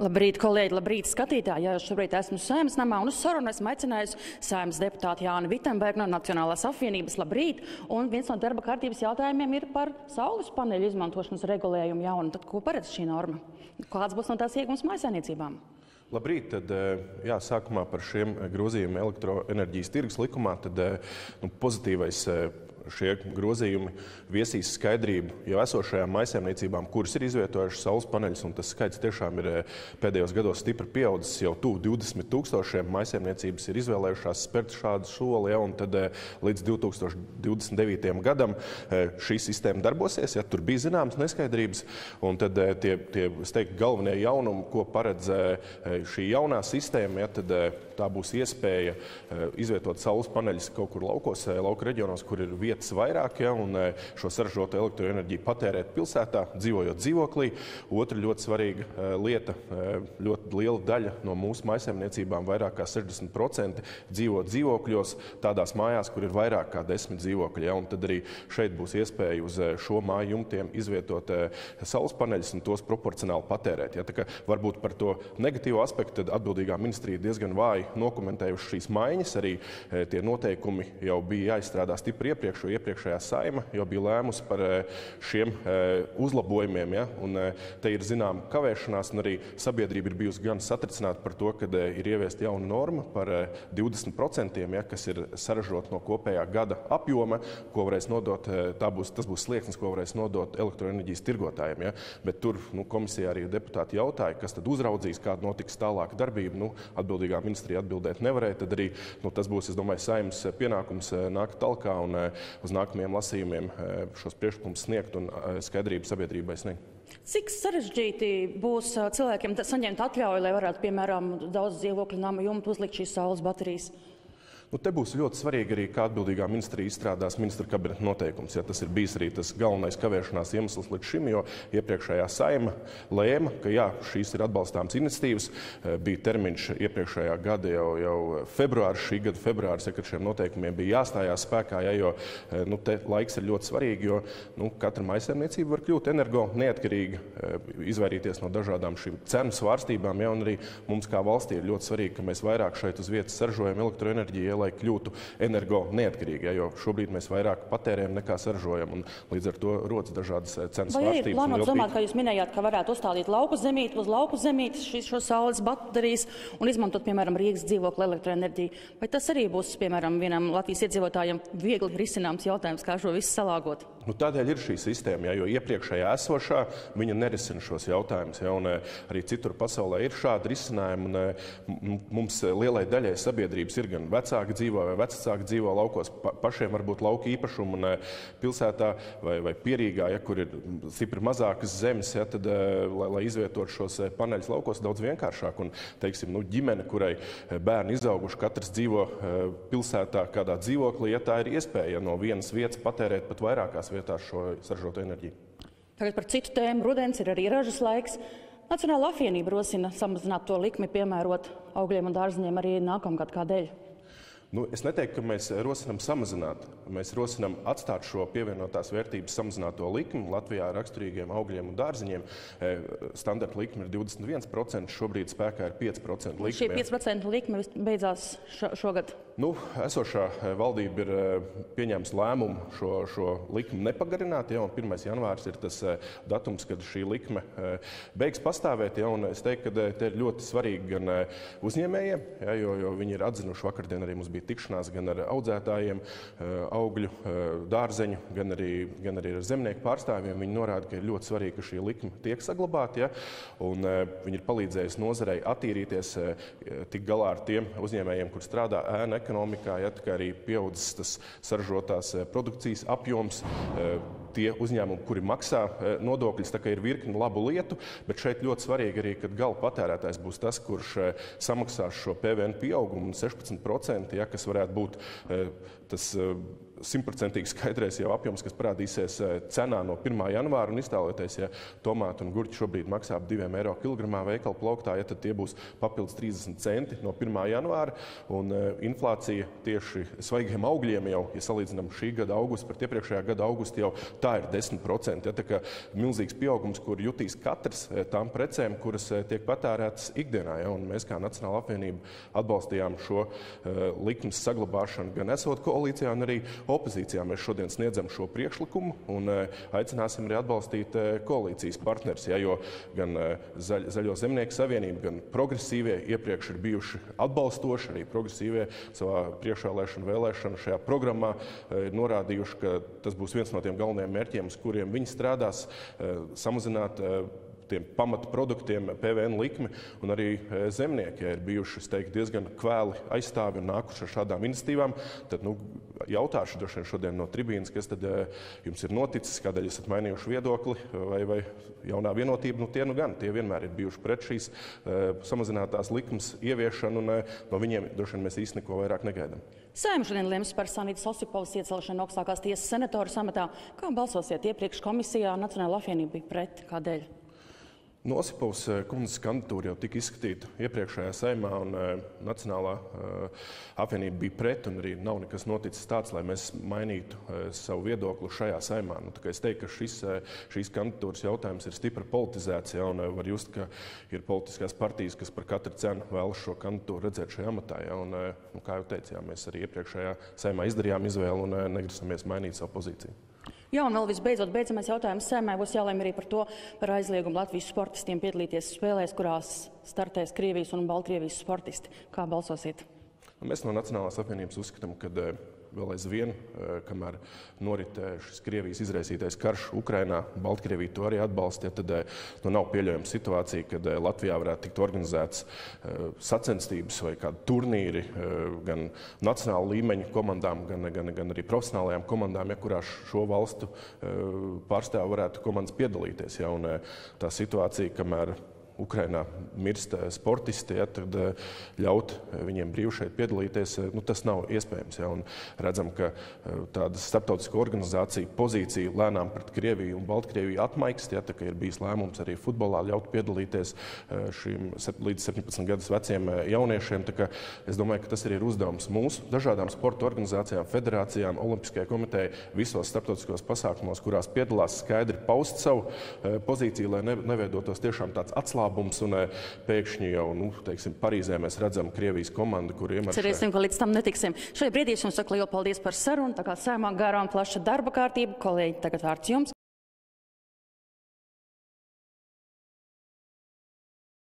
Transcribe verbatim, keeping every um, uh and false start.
Labrīt, kolēģi, labrīt, skatītāji. Jā, šobrīd esmu Saeimas namā un uz sarunu esmu aicinājusi Saeimas deputātu Jāni Vitsenbergu no Nacionālās apvienības. Labrīt! Un viens no darba kārtības jautājumiem ir par saules paneļu izmantošanas regulējumu jaunu. Tad ko paredz šī norma? Kāds būs no tās iegums mājsaimniecībām? Labrīt, tad jā, sākumā par šiem grozījumiem elektroenerģijas tirgus likumā, tad nu, pozitīvais šie grozījumi viesīs skaidrību jau esošajām mājsaimniecībām, kuras ir izvietojušas saules paneļus, un tas skaits tiešām ir pēdējos gados stipri pieaudzis. Jau tuvu divdesmit tūkstošiem mājsaimniecības ir izvēlējušās spērt šādu soli, ja, un tad līdz divi tūkstoši divdesmit devītajam gadam šī sistēma darbosies, ja tur bija zināmas neskaidrības, un tad tie, tie es teiktu, galvenie jaunumi, ko paredz šī jaunā sistēma, ja, tad tā būs iespēja izvietot saules paneļus kaut kur laukos, lauku reģionos, kur ir vietas vairāk, ja, un šo saražoto elektroenerģiju patērēt pilsētā, dzīvojot dzīvoklī. Otra ļoti svarīga lieta, ļoti liela daļa no mūsu mājsaimniecībām, vairāk kā sešdesmit procenti dzīvo dzīvokļos, tādās mājās, kur ir vairāk kā desmit dzīvokļi. Ja, un tad arī šeit būs iespēja uz šo māju jumtiem izvietot saules paneļus un tos proporcionāli patērēt. Ja, tā kā varbūt par to negatīvo aspektu tad atbildīgā ministrija diezgan vāji dokumentējuši šīs maiņas. Arī tie noteikumi jau bija jāizstrādā stipri iepriekš, jo iepriekšējā Saeima jau bija lēmusi par šiem uzlabojumiem. Ja? Un te ir zinām kavēšanās, un arī sabiedrība ir bijusi gan satricināta par to, ka ir ieviesta jauna norma par divdesmit procentiem, ja, kas ir saražot no kopējā gada apjoma, ko varēs nodot, tā būs, tas būs slieksnis, ko varēs nodot elektroenerģijas tirgotājiem. Ja? Bet tur nu, komisijā arī deputāti jautāja, kas tad uzraudzīs, kāda notiks tālāka darbība. Nu, atbildīgā ministrija atbildēt nevarēja, tad arī nu, tas būs, es domāju, Saeimas pienākums nākt talkā un uz nākamajiem lasījumiem šos priekšlikumus sniegt un skaidrību sabiedrībai sniegt. Cik sarežģīti būs cilvēkiem saņemt atļauju, lai varētu, piemēram, daudz dzīvokļu nama jumtu uzlikt šīs saules baterijas? Nu, te būs ļoti svarīgi arī, kā atbildīgā ministrija izstrādās ministra kabineta noteikums. Ja, tas ir bijis arī tas galvenais kavēšanās iemesls līdz šim, jo iepriekšējā Saeima lēma, ka jā, šīs ir atbalstāmas iniciatīvas. Bija termiņš iepriekšējā gada jau, jau februārs, šī gada februārs, ja, kad šiem noteikumiem bija jāstājās spēkā, ja, jo nu, te laiks ir ļoti svarīgi, jo nu, katra mājsaimniecība var kļūt energo neatkarīga, izvairīties no dažādām šīm cenu svārstībām, ja, un arī mums kā valstī ir ļoti svarīgi, ka mēs vairāk šeit uz vietas saražojam elektroenerģiju, lai kļūtu energo neatkarīgi, ja, jo šobrīd mēs vairāk patērējam nekā saražojam, un līdz ar to rodas dažādas cenas svārstības. Vai ir plānots domāt, kā jūs minējāt, ka varētu uzstādīt lauku zemīt, uz lauku zemīt šīs šo saules baterijas un izmantot, piemēram, Rīgas dzīvokļu elektroenerģiju? Vai tas arī būs, piemēram, vienam Latvijas iedzīvotājiem viegli risināms jautājums, kā šo visu salāgot? Nu, tādēļ ir šī sistēma, ja, jo iepriekšējā esošā viņa nerisina šos jautājumus. Ja, un, arī citur pasaulē ir šādi risinājumi. Un, mums lielai daļai sabiedrības ir gan vecāki dzīvo vai vecāki dzīvo laukos, pa, pašiem varbūt lauka īpašumu un pilsētā vai, vai Pierīgā, ja, kur ir stipri mazākas zemes, ja, tad, lai, lai izvietotu šos paneļus laukos, daudz vienkāršāk. Un, teiksim, nu, ģimene, kurai bērni izauguši, katrs dzīvo pilsētā kādā dzīvoklī, ja tā ir iespēja ja, no vienas vietas patērēt pat vairākās vietās šo saražoto enerģiju. Tagad par citu tēmu. Rudens ir arī ražas laiks. Nacionāla apvienība rosina samazināt to likmi, piemērot augļiem un dārziņiem arī nākamgad. Kādēļ? Nu, es neteiktu, ka mēs rosinām samazināt. Mēs rosinām atstāt šo pievienotās vērtības samazināto likmi. Latvijā raksturīgiem augļiem un dārziņiem standarta likme ir divdesmit viens procents, šobrīd spēkā ir pieci procenti likme. Šī pieci procenti likme beidzās šo, šogad? Nu, esošā valdība ir pieņēmusi lēmumu šo, šo likmi nepagarināt, ja, un pirmais janvārs ir tas datums, kad šī likme beigs pastāvēt, ja, un es teiktu, ka te ir ļoti svarīgi gan uzņēmējiem, ja, jo, jo viņi ir atzinuši, vakardien arī mums bija tikšanās gan ar audzētājiem, augļu, dārzeņu, gan arī, gan arī ar zemnieku pārstāvjiem. Viņi norāda, ka ir ļoti svarīgi, ka šī likme tiek saglabāta, ja, un viņi ir palīdzējusi nozarei attīrīties, tik galā ar tiem uzņēmējiem, kur strādā ēna ekonomikā, ja, kā arī pieaudzis tas saražotās produkcijas apjoms, tie uzņēmumi, kuri maksā nodokļus, tā kā ir virkni labu lietu, bet šeit ļoti svarīgi arī, kad gala patērētājs būs tas, kurš samaksās šo P V N pieaugumu sešpadsmit procenti, ja, kas varētu būt tas simtprocentīgi skaidrais jau apjoms, kas parādīsies cenā no pirmā janvāra, un iztēloties, ja tomāti un gurķi šobrīd maksā ap diviem eiro kilogramā veikalu plauktā, ja tad tie būs papildus trīsdesmit centi no pirmā janvāra, un inflācija tieši svaigiem augļiem jau, ja salīdzinām šī gada augustu pret iepriekšējā gada augustu, jau tā ir desmit procenti. Ja, tā kā milzīgs pieaugums, kur jutīs katrs tām precēm, kuras tiek patērētas ikdienā, ja, un mēs kā Nacionāla apvienība atbalstījām šo uh, likmes saglabāšanu gan esot koalīcijā, un arī opozīcijā. Mēs šodien sniedzam šo priekšlikumu un aicināsim arī atbalstīt koalīcijas partners, ja, jo gan Zaļ, Zaļo zemnieku savienība, gan progresīvie iepriekš ir bijuši atbalstoši, arī progresīvie savā priekšvēlēšanu vēlēšanu šajā programmā ir norādījuši, ka tas būs viens no tiem galvenajiem mērķiem, uz kuriem viņi strādās, samazināt tiem pamata produktiem P V N likmi, un arī zemnieki ja, ir bijuši, es teiktu, diezgan kvēli aizstāvi un nākuši ar šādām iniciatīvām. Tad nu, jautāšu droši vien šodien no tribīnas, kas tad jums ir noticis, kādēļ esat mainījuši viedokli, vai, vai jaunā vienotība, nu tie nu gan, tie vienmēr ir bijuši pret šīs samazinātās likmes ieviešanu, un no viņiem droši vien mēs īsti neko vairāk negaidām. Saeima šodien lems par Sanitas Osipovas iecelšanu augstākās tiesas senatoru samatā. Kā balsosiet iepriekš komisijā? Nacionāla apvienība bija pret. Kādēļ? No Osipovas kundzes kandidatūra jau tika izskatīta iepriekšējā Saeimā, un uh, Nacionālā uh, apvienība bija pret, un arī nav nekas noticis tāds, lai mēs mainītu uh, savu viedokli šajā Saeimā. Nu, tā kā es teiktu, ka šis, uh, šīs kandidatūras jautājums ir stipri politizēts, ja, un uh, var just, ka ir politiskās partijas, kas par katru cenu vēlas šo kandidatūru redzēt šajā amatā. Ja, un, uh, nu, kā jau teicu, ja, mēs arī iepriekšējā Saeimā izdarījām izvēli un uh, negrasamies mainīt savu pozīciju. Jā, un vēl visbeidzot, beidzamais jautājums Saeimai būs jālēm arī par to, par aizliegumu Latvijas sportistiem piedalīties spēlēs, kurās startēs Krievijas un Baltkrievijas sportisti. Kā balsosiet? Mēs no Nacionālās apvienības uzskatām, ka vēl aizvien, kamēr norit šis Krievijas izraisītais karš Ukrainā, Baltkrievija to arī atbalsta, tad nu, nav pieļaujama situācija, kad Latvijā varētu tikt organizētas sacensības vai kādi turnīri gan nacionāla līmeņa komandām, gan, gan, gan arī profesionālajām komandām, ja kurās šo valstu pārstāvi varētu komandas piedalīties. Ja, un tā situācija, kamēr Ukrainā mirst sportisti, ja, tad ļaut viņiem brīvi šeit piedalīties, nu, tas nav iespējams. Ja, un redzam, ka tāda starptautisko organizāciju pozīcija lēnām pret Krieviju un Baltkrieviju atmaikst, ja, tā kā ir bijis lēmums arī futbolā ļaut piedalīties šīm līdz septiņpadsmit gadus veciem jauniešiem. Tā kā es domāju, ka tas arī ir uzdevums mūsu dažādām sporta organizācijām, federācijām, Olimpiskajai komitejai, visos starptautiskos pasākumos, kurās piedalās skaidri paust savu pozīciju, lai neveidotos tiešām tāds atslābums. Un pēkšņi jau, nu, teiksim, Parīzē mēs redzam Krievijas komandu, kur iemaršē. Cerēsim, ka līdz tam netiksim. Šajā brīdī jums saku lielu paldies par sarunu. Tā kā Saeimā garā un plaša darba kārtība. Kolēģi, tagad vārds jums.